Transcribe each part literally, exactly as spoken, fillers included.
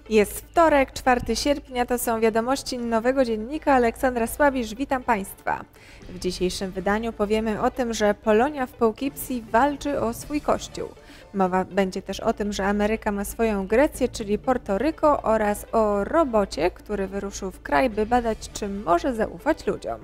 Jest wtorek, czwartego sierpnia, to są wiadomości Nowego Dziennika. Aleksandra Słabisz, witam Państwa. W dzisiejszym wydaniu powiemy o tym, że Polonia w Poughkeepsie walczy o swój kościół. Mowa będzie też o tym, że Ameryka ma swoją Grecję, czyli Portoryko, oraz o robocie, który wyruszył w kraj, by badać, czy może zaufać ludziom.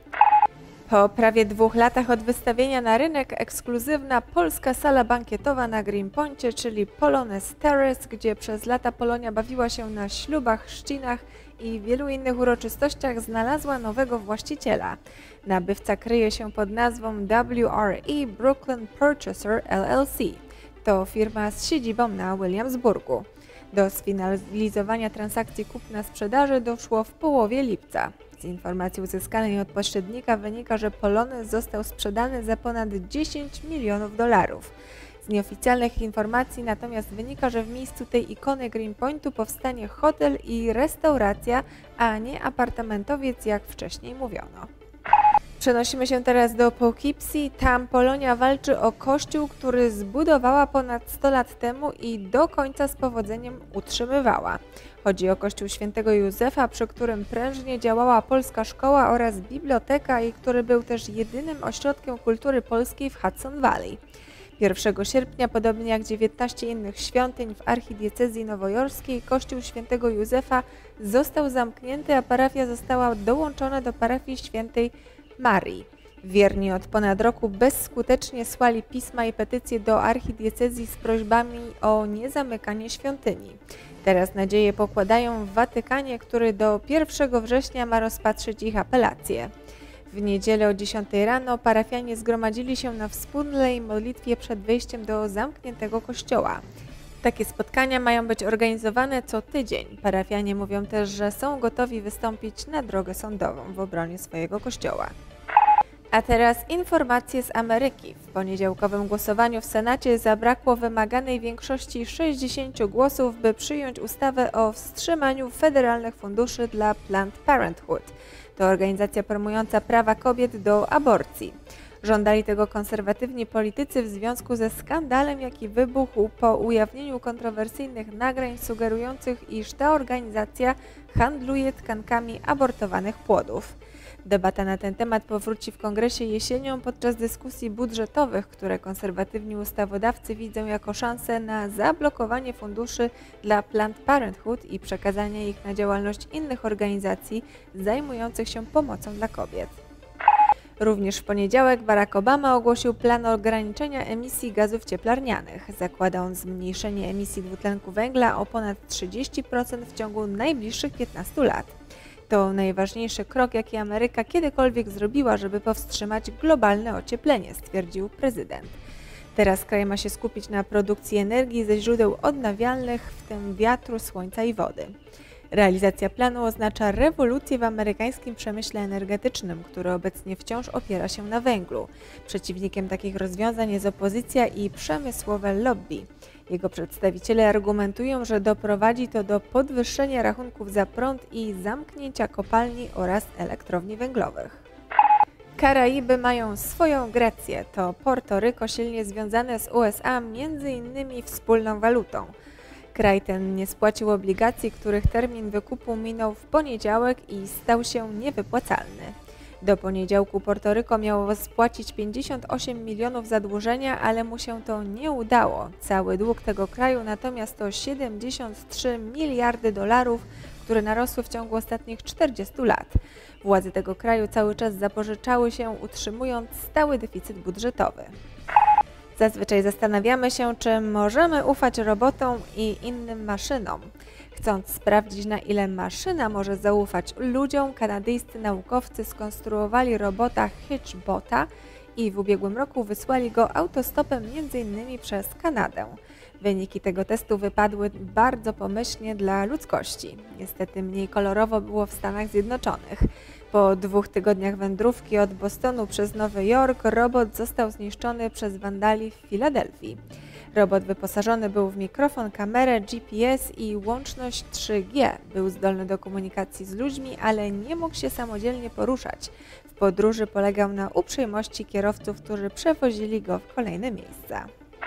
Po prawie dwóch latach od wystawienia na rynek ekskluzywna polska sala bankietowa na Greenpointie, czyli Polonez Terrace, gdzie przez lata Polonia bawiła się na ślubach, chrzcinach i wielu innych uroczystościach, znalazła nowego właściciela. Nabywca kryje się pod nazwą W R E Brooklyn Purchaser L L C. To firma z siedzibą na Williamsburgu. Do sfinalizowania transakcji kupna-sprzedaży doszło w połowie lipca. Z informacji uzyskanej od pośrednika wynika, że Polonez został sprzedany za ponad dziesięć milionów dolarów. Z nieoficjalnych informacji natomiast wynika, że w miejscu tej ikony Greenpointu powstanie hotel i restauracja, a nie apartamentowiec, jak wcześniej mówiono. Przenosimy się teraz do Poughkeepsie. Tam Polonia walczy o kościół, który zbudowała ponad sto lat temu i do końca z powodzeniem utrzymywała. Chodzi o kościół świętego Józefa, przy którym prężnie działała polska szkoła oraz biblioteka i który był też jedynym ośrodkiem kultury polskiej w Hudson Valley. pierwszego sierpnia, podobnie jak dziewiętnaście innych świątyń w archidiecezji nowojorskiej, kościół świętego Józefa został zamknięty, a parafia została dołączona do parafii świętej Marii. Wierni od ponad roku bezskutecznie słali pisma i petycje do archidiecezji z prośbami o niezamykanie świątyni. Teraz nadzieję pokładają w Watykanie, który do pierwszego września ma rozpatrzyć ich apelację. W niedzielę o dziesiątej rano parafianie zgromadzili się na wspólnej modlitwie przed wejściem do zamkniętego kościoła. Takie spotkania mają być organizowane co tydzień. Parafianie mówią też, że są gotowi wystąpić na drogę sądową w obronie swojego kościoła. A teraz informacje z Ameryki. W poniedziałkowym głosowaniu w Senacie zabrakło wymaganej większości sześćdziesięciu głosów, by przyjąć ustawę o wstrzymaniu federalnych funduszy dla Planned Parenthood. To organizacja promująca prawa kobiet do aborcji. Żądali tego konserwatywni politycy w związku ze skandalem, jaki wybuchł po ujawnieniu kontrowersyjnych nagrań sugerujących, iż ta organizacja handluje tkankami abortowanych płodów. Debata na ten temat powróci w Kongresie jesienią podczas dyskusji budżetowych, które konserwatywni ustawodawcy widzą jako szansę na zablokowanie funduszy dla Planned Parenthood i przekazanie ich na działalność innych organizacji zajmujących się pomocą dla kobiet. Również w poniedziałek Barack Obama ogłosił plan ograniczenia emisji gazów cieplarnianych. Zakłada on zmniejszenie emisji dwutlenku węgla o ponad trzydzieści procent w ciągu najbliższych piętnastu lat. To najważniejszy krok, jaki Ameryka kiedykolwiek zrobiła, żeby powstrzymać globalne ocieplenie, stwierdził prezydent. Teraz kraj ma się skupić na produkcji energii ze źródeł odnawialnych, w tym wiatru, słońca i wody. Realizacja planu oznacza rewolucję w amerykańskim przemyśle energetycznym, który obecnie wciąż opiera się na węglu. Przeciwnikiem takich rozwiązań jest opozycja i przemysłowe lobby. Jego przedstawiciele argumentują, że doprowadzi to do podwyższenia rachunków za prąd i zamknięcia kopalni oraz elektrowni węglowych. Karaiby mają swoją Grecję. To Portoryko silnie związane z U S A, między innymi wspólną walutą. Kraj ten nie spłacił obligacji, których termin wykupu minął w poniedziałek i stał się niewypłacalny. Do poniedziałku Portoryko miało spłacić pięćdziesiąt osiem milionów zadłużenia, ale mu się to nie udało. Cały dług tego kraju natomiast to siedemdziesiąt trzy miliardy dolarów, które narosły w ciągu ostatnich czterdziestu lat. Władze tego kraju cały czas zapożyczały się, utrzymując stały deficyt budżetowy. Zazwyczaj zastanawiamy się, czy możemy ufać robotom i innym maszynom. Chcąc sprawdzić, na ile maszyna może zaufać ludziom, kanadyjscy naukowcy skonstruowali robota Hitchbota i w ubiegłym roku wysłali go autostopem między innymi przez Kanadę. Wyniki tego testu wypadły bardzo pomyślnie dla ludzkości. Niestety mniej kolorowo było w Stanach Zjednoczonych. Po dwóch tygodniach wędrówki od Bostonu przez Nowy Jork robot został zniszczony przez wandali w Filadelfii. Robot wyposażony był w mikrofon, kamerę, G P S i łączność trzy G. Był zdolny do komunikacji z ludźmi, ale nie mógł się samodzielnie poruszać. W podróży polegał na uprzejmości kierowców, którzy przewozili go w kolejne miejsca.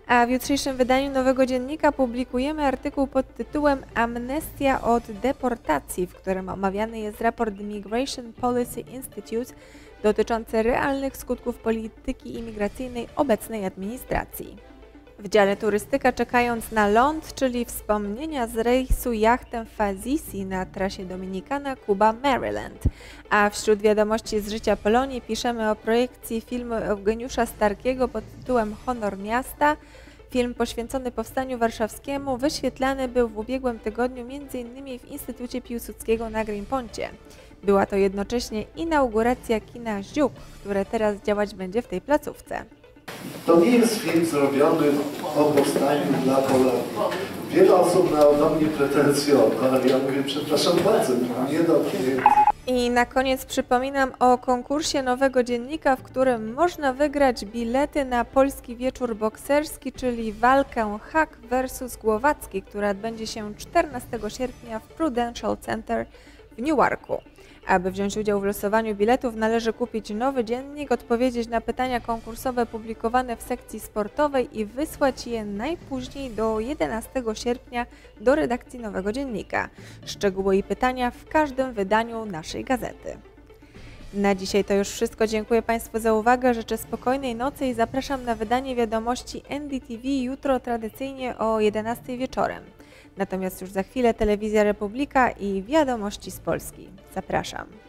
A w jutrzejszym wydaniu Nowego Dziennika publikujemy artykuł pod tytułem Amnestia od deportacji, w którym omawiany jest raport Migration Policy Institute dotyczący realnych skutków polityki imigracyjnej obecnej administracji. W dziale turystyka czekając na ląd, czyli wspomnienia z rejsu jachtem Fazisi na trasie Dominikana, Kuba, Maryland. A wśród wiadomości z życia Polonii piszemy o projekcji filmu Eugeniusza Starkiego pod tytułem Honor Miasta. Film poświęcony Powstaniu Warszawskiemu wyświetlany był w ubiegłym tygodniu między innymi w Instytucie Piłsudskiego na Greenponcie. Była to jednocześnie inauguracja kina Ziuk, które teraz działać będzie w tej placówce. To nie jest film zrobiony o powstaniu dla Polaków. Wiele osób miało do mnie pretensje o to, ale ja mówię, przepraszam bardzo, nie do mnie. I na koniec przypominam o konkursie Nowego Dziennika, w którym można wygrać bilety na polski wieczór bokserski, czyli walkę Hak versus Głowacki, która odbędzie się czternastego sierpnia w Prudential Center w Newarku. Aby wziąć udział w losowaniu biletów, należy kupić Nowy Dziennik, odpowiedzieć na pytania konkursowe publikowane w sekcji sportowej i wysłać je najpóźniej do jedenastego sierpnia do redakcji Nowego Dziennika. Szczegóły i pytania w każdym wydaniu naszej gazety. Na dzisiaj to już wszystko. Dziękuję Państwu za uwagę, życzę spokojnej nocy i zapraszam na wydanie wiadomości N D T V jutro tradycyjnie o jedenastej wieczorem. Natomiast już za chwilę Telewizja Republika i wiadomości z Polski. Zapraszam.